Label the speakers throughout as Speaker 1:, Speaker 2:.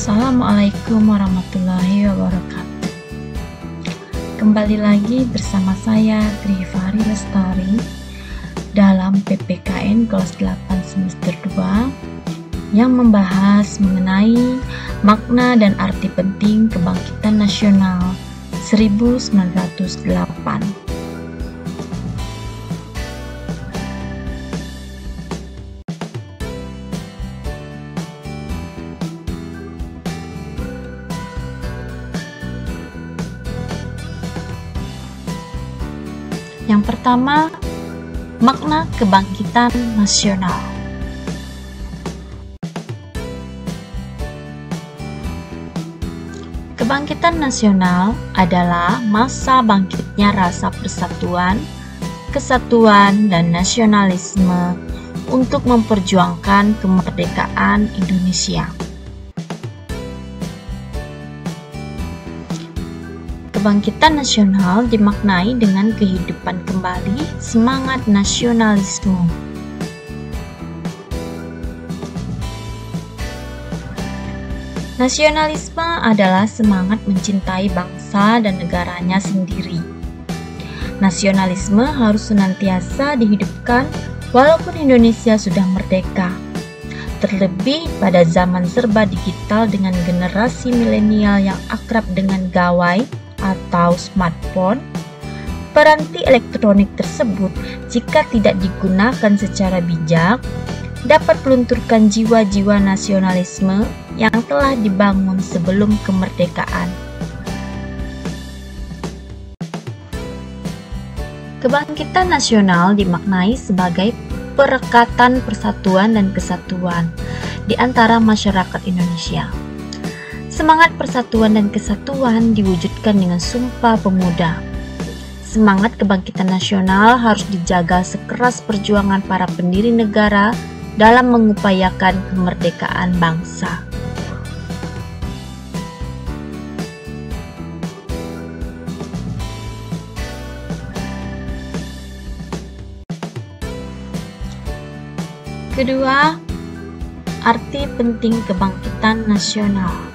Speaker 1: Assalamualaikum warahmatullahi wabarakatuh. Kembali lagi bersama saya Trifari Lestari dalam PPKN kelas 8 semester 2 yang membahas mengenai makna dan arti penting kebangkitan nasional 1908. Yang pertama, makna kebangkitan nasional. Kebangkitan nasional adalah masa bangkitnya rasa persatuan, kesatuan, dan nasionalisme untuk memperjuangkan kemerdekaan Indonesia. Kebangkitan nasional dimaknai dengan kehidupan kembali semangat nasionalisme. Nasionalisme adalah semangat mencintai bangsa dan negaranya sendiri. Nasionalisme harus senantiasa dihidupkan walaupun Indonesia sudah merdeka. Terlebih pada zaman serba digital dengan generasi milenial yang akrab dengan gawai atau smartphone, peranti elektronik tersebut jika tidak digunakan secara bijak dapat melunturkan jiwa-jiwa nasionalisme yang telah dibangun sebelum kemerdekaan. Kebangkitan nasional dimaknai sebagai perekatan persatuan dan kesatuan di antara masyarakat Indonesia. Semangat persatuan dan kesatuan diwujudkan dengan Sumpah Pemuda. Semangat kebangkitan nasional harus dijaga sekeras perjuangan para pendiri negara dalam mengupayakan kemerdekaan bangsa. Kedua, arti penting kebangkitan nasional.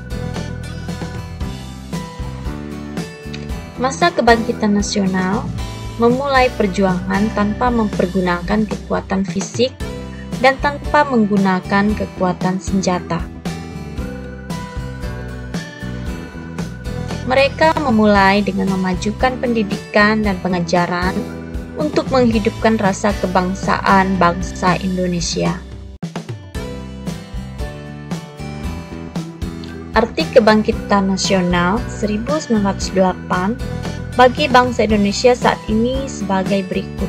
Speaker 1: Masa kebangkitan nasional memulai perjuangan tanpa mempergunakan kekuatan fisik dan tanpa menggunakan kekuatan senjata. Mereka memulai dengan memajukan pendidikan dan pengajaran untuk menghidupkan rasa kebangsaan bangsa Indonesia. Arti kebangkitan nasional 1908 bagi bangsa Indonesia saat ini sebagai berikut.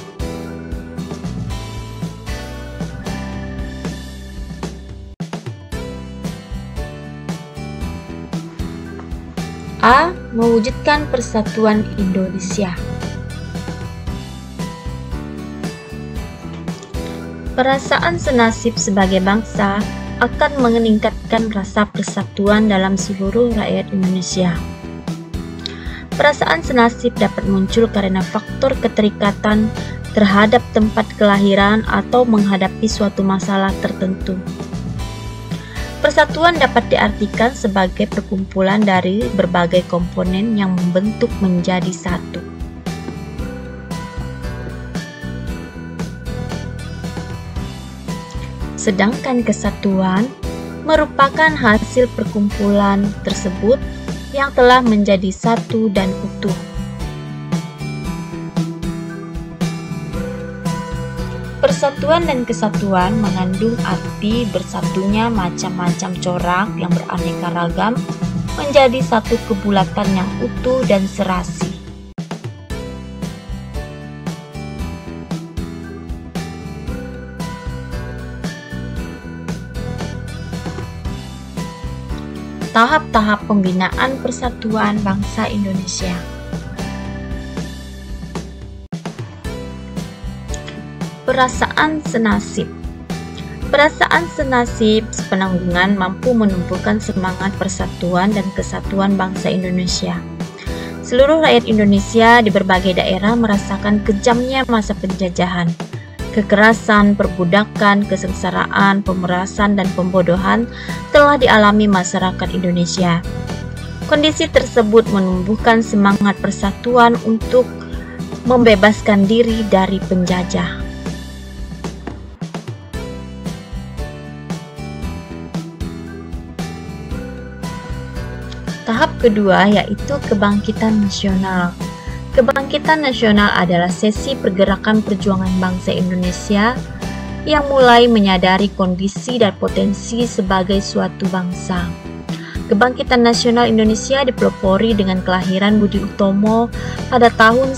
Speaker 1: A. Mewujudkan persatuan Indonesia. Perasaan senasib sebagai bangsa akan meningkatkan rasa persatuan dalam seluruh rakyat Indonesia. Perasaan senasib dapat muncul karena faktor keterikatan terhadap tempat kelahiran atau menghadapi suatu masalah tertentu. Persatuan dapat diartikan sebagai perkumpulan dari berbagai komponen yang membentuk menjadi satu. Sedangkan kesatuan merupakan hasil perkumpulan tersebut yang telah menjadi satu dan utuh. Persatuan dan kesatuan mengandung arti bersatunya macam-macam corak yang beraneka ragam menjadi satu kebulatan yang utuh dan serasi. Tahap-tahap pembinaan persatuan bangsa Indonesia. Perasaan senasib. Perasaan senasib sepenanggungan mampu menumbuhkan semangat persatuan dan kesatuan bangsa Indonesia. Seluruh rakyat Indonesia di berbagai daerah merasakan kejamnya masa penjajahan. Kekerasan, perbudakan, kesengsaraan, pemerasan, dan pembodohan telah dialami masyarakat Indonesia. Kondisi tersebut menumbuhkan semangat persatuan untuk membebaskan diri dari penjajah. Tahap kedua yaitu kebangkitan nasional. Kebangkitan nasional adalah sesi pergerakan perjuangan bangsa Indonesia yang mulai menyadari kondisi dan potensi sebagai suatu bangsa. Kebangkitan nasional Indonesia dipelopori dengan kelahiran Budi Utomo pada tahun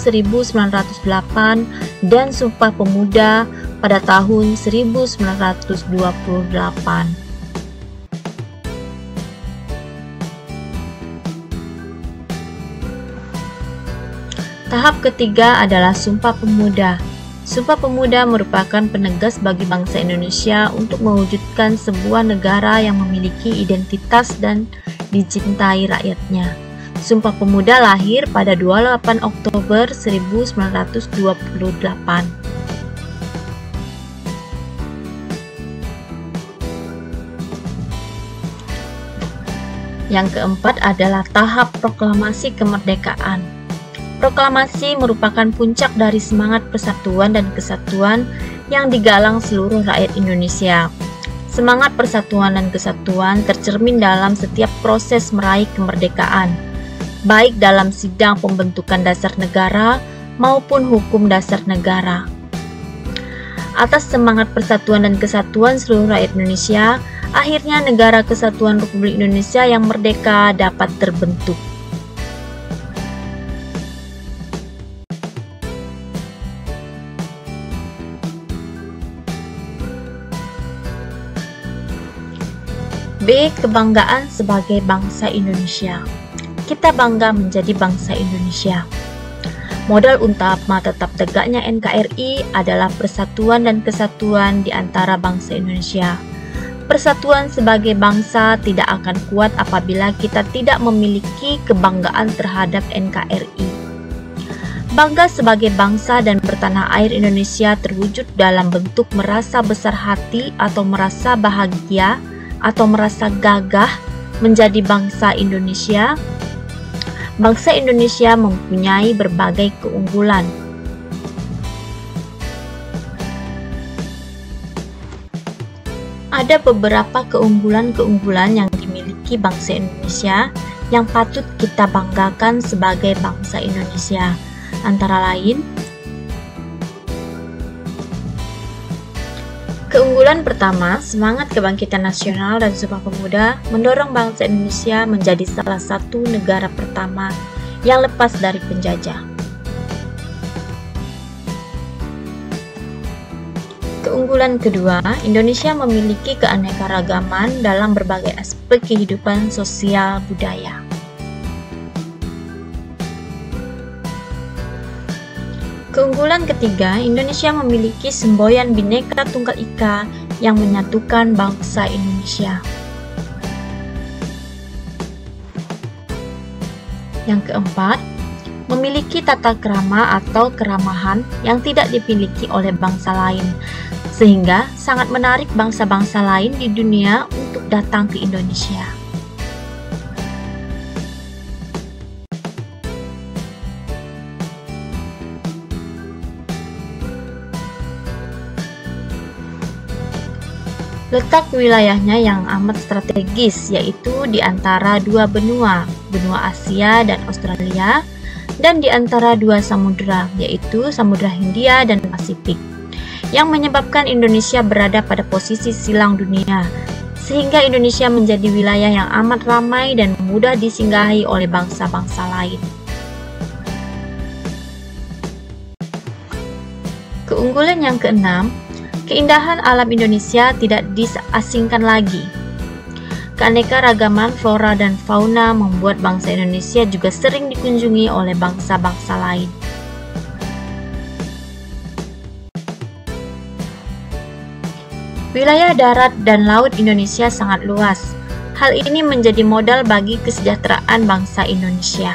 Speaker 1: 1908 dan Sumpah Pemuda pada tahun 1928. Tahap ketiga adalah Sumpah Pemuda. Sumpah Pemuda merupakan penegas bagi bangsa Indonesia untuk mewujudkan sebuah negara yang memiliki identitas dan dicintai rakyatnya. Sumpah Pemuda lahir pada 28 Oktober 1928. Yang keempat adalah tahap proklamasi kemerdekaan. Proklamasi merupakan puncak dari semangat persatuan dan kesatuan yang digalang seluruh rakyat Indonesia. Semangat persatuan dan kesatuan tercermin dalam setiap proses meraih kemerdekaan, baik dalam sidang pembentukan dasar negara maupun hukum dasar negara. Atas semangat persatuan dan kesatuan seluruh rakyat Indonesia, akhirnya Negara Kesatuan Republik Indonesia yang merdeka dapat terbentuk. B. Kebanggaan sebagai bangsa Indonesia. Kita bangga menjadi bangsa Indonesia. Modal utama tetap tegaknya NKRI adalah persatuan dan kesatuan di antara bangsa Indonesia. Persatuan sebagai bangsa tidak akan kuat apabila kita tidak memiliki kebanggaan terhadap NKRI. Bangga sebagai bangsa dan bertanah air Indonesia terwujud dalam bentuk merasa besar hati atau merasa bahagia atau merasa gagah menjadi bangsa Indonesia. Bangsa Indonesia mempunyai berbagai keunggulan. Ada beberapa keunggulan-keunggulan yang dimiliki bangsa Indonesia yang patut kita banggakan sebagai bangsa Indonesia. Antara lain, keunggulan pertama, semangat kebangkitan nasional dan Sumpah Pemuda mendorong bangsa Indonesia menjadi salah satu negara pertama yang lepas dari penjajah. Keunggulan kedua, Indonesia memiliki keanekaragaman dalam berbagai aspek kehidupan sosial budaya. Keunggulan ketiga, Indonesia memiliki semboyan Bhinneka Tunggal Ika yang menyatukan bangsa Indonesia. Yang keempat, memiliki tata krama atau keramahan yang tidak dimiliki oleh bangsa lain, sehingga sangat menarik bangsa-bangsa lain di dunia untuk datang ke Indonesia. Letak wilayahnya yang amat strategis, yaitu di antara dua benua, benua Asia dan Australia, dan di antara dua samudera, yaitu Samudra Hindia dan Pasifik, yang menyebabkan Indonesia berada pada posisi silang dunia, sehingga Indonesia menjadi wilayah yang amat ramai dan mudah disinggahi oleh bangsa-bangsa lain. Keunggulan yang keenam, keindahan alam Indonesia tidak disasingkan lagi. Keanekaragaman flora dan fauna membuat bangsa Indonesia juga sering dikunjungi oleh bangsa-bangsa lain. Wilayah darat dan laut Indonesia sangat luas. Hal ini menjadi modal bagi kesejahteraan bangsa Indonesia.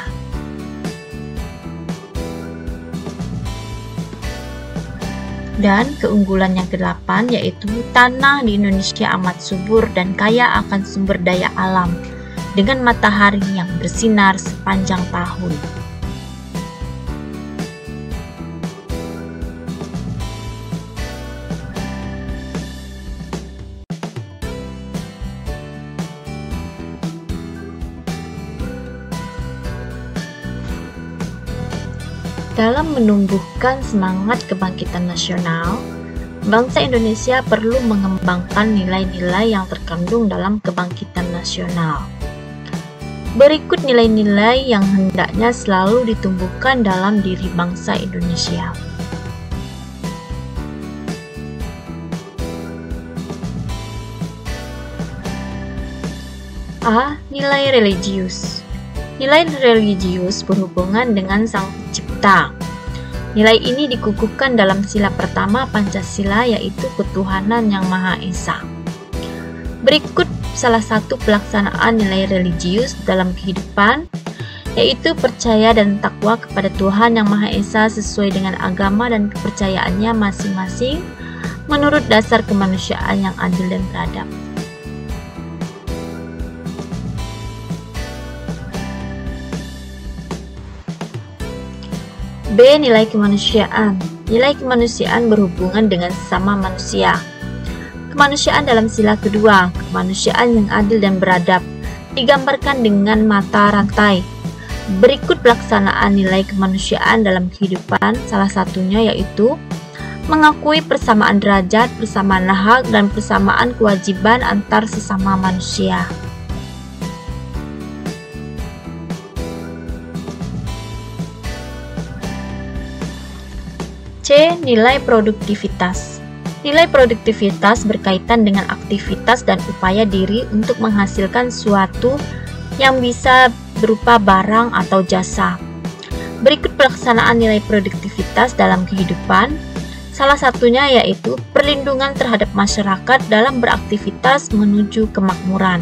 Speaker 1: Dan keunggulan yang kedelapan yaitu tanah di Indonesia amat subur dan kaya akan sumber daya alam dengan matahari yang bersinar sepanjang tahun. Dalam menumbuhkan semangat kebangkitan nasional, bangsa Indonesia perlu mengembangkan nilai-nilai yang terkandung dalam kebangkitan nasional. Berikut nilai-nilai yang hendaknya selalu ditumbuhkan dalam diri bangsa Indonesia. A. Nilai religius. Nilai religius berhubungan dengan Sang Pencipta. Nilai ini dikukuhkan dalam sila pertama Pancasila, yaitu ketuhanan yang Maha Esa. Berikut salah satu pelaksanaan nilai religius dalam kehidupan, yaitu percaya dan takwa kepada Tuhan yang Maha Esa sesuai dengan agama dan kepercayaannya masing-masing menurut dasar kemanusiaan yang adil dan beradab. B. Nilai kemanusiaan. Nilai kemanusiaan berhubungan dengan sesama manusia. Kemanusiaan dalam sila kedua, kemanusiaan yang adil dan beradab, digambarkan dengan mata rantai. Berikut pelaksanaan nilai kemanusiaan dalam kehidupan, salah satunya yaitu mengakui persamaan derajat, persamaan hak, dan persamaan kewajiban antar sesama manusia. C. Nilai produktivitas. Nilai produktivitas berkaitan dengan aktivitas dan upaya diri untuk menghasilkan suatu yang bisa berupa barang atau jasa. Berikut pelaksanaan nilai produktivitas dalam kehidupan, salah satunya yaitu perlindungan terhadap masyarakat dalam beraktivitas menuju kemakmuran.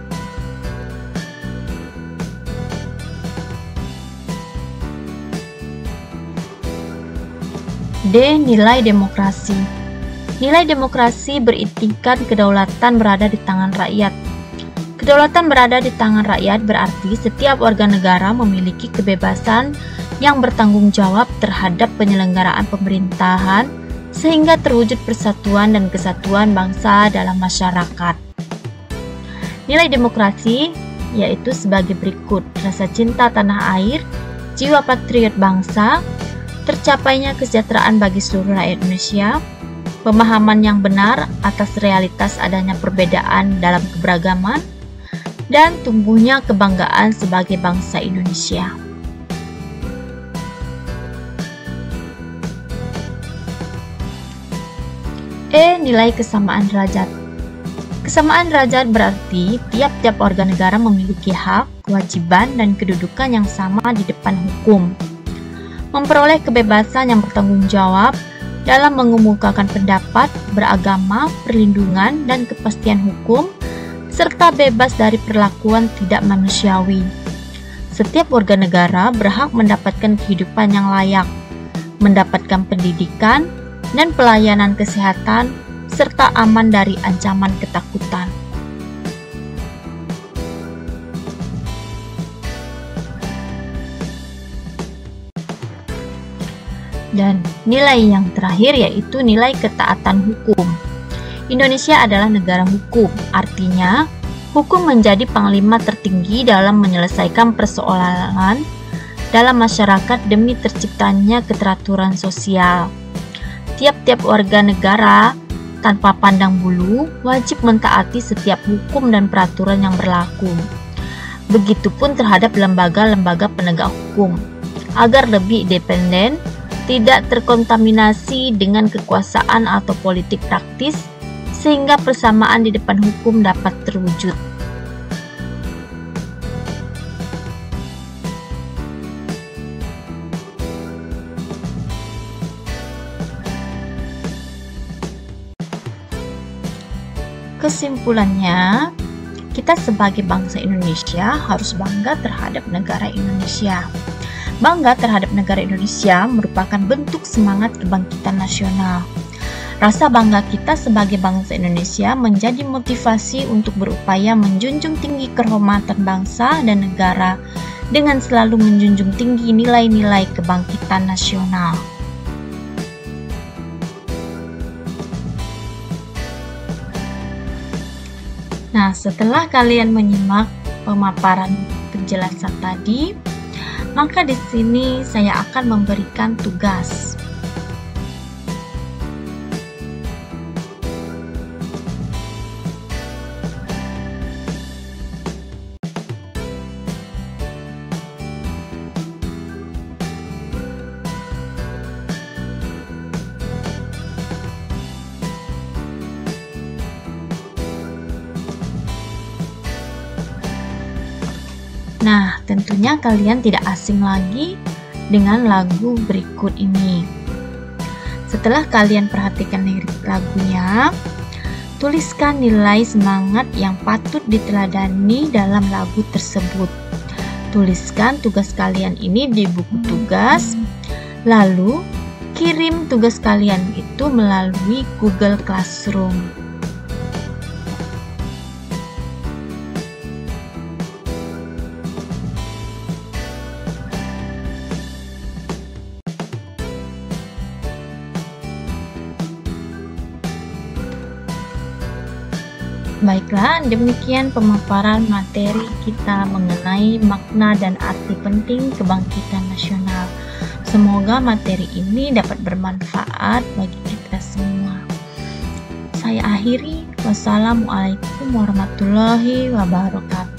Speaker 1: D. Nilai demokrasi. Nilai demokrasi berintikan kedaulatan berada di tangan rakyat. Kedaulatan berada di tangan rakyat berarti setiap warga negara memiliki kebebasan yang bertanggung jawab terhadap penyelenggaraan pemerintahan sehingga terwujud persatuan dan kesatuan bangsa dalam masyarakat. Nilai demokrasi yaitu sebagai berikut: rasa cinta tanah air, jiwa patriot bangsa, tercapainya kesejahteraan bagi seluruh rakyat Indonesia, pemahaman yang benar atas realitas adanya perbedaan dalam keberagaman, dan tumbuhnya kebanggaan sebagai bangsa Indonesia. E. Nilai kesamaan derajat. Kesamaan derajat berarti tiap-tiap warga negara memiliki hak, kewajiban, dan kedudukan yang sama di depan hukum, memperoleh kebebasan yang bertanggung jawab dalam mengemukakan pendapat, beragama, perlindungan, dan kepastian hukum, serta bebas dari perlakuan tidak manusiawi. Setiap warga negara berhak mendapatkan kehidupan yang layak, mendapatkan pendidikan dan pelayanan kesehatan, serta aman dari ancaman ketakutan. Dan nilai yang terakhir yaitu nilai ketaatan hukum. Indonesia adalah negara hukum, artinya hukum menjadi panglima tertinggi dalam menyelesaikan persoalan dalam masyarakat demi terciptanya keteraturan sosial. Tiap-tiap warga negara tanpa pandang bulu wajib mentaati setiap hukum dan peraturan yang berlaku. Begitupun terhadap lembaga-lembaga penegak hukum, agar lebih independen, tidak terkontaminasi dengan kekuasaan atau politik praktis, sehingga persamaan di depan hukum dapat terwujud. Kesimpulannya, kita sebagai bangsa Indonesia harus bangga terhadap negara Indonesia. Bangga terhadap negara Indonesia merupakan bentuk semangat kebangkitan nasional. Rasa bangga kita sebagai bangsa Indonesia menjadi motivasi untuk berupaya menjunjung tinggi kehormatan bangsa dan negara dengan selalu menjunjung tinggi nilai-nilai kebangkitan nasional. Nah, setelah kalian menyimak pemaparan penjelasan tadi, maka di sini saya akan memberikan tugas. Nah, tentunya kalian tidak asing lagi dengan lagu berikut ini. Setelah kalian perhatikan lirik lagunya, tuliskan nilai semangat yang patut diteladani dalam lagu tersebut. Tuliskan tugas kalian ini di buku tugas, lalu kirim tugas kalian itu melalui Google Classroom. Baiklah, demikian pemaparan materi kita mengenai makna dan arti penting kebangkitan nasional. Semoga materi ini dapat bermanfaat bagi kita semua. Saya akhiri. Wassalamualaikum warahmatullahi wabarakatuh.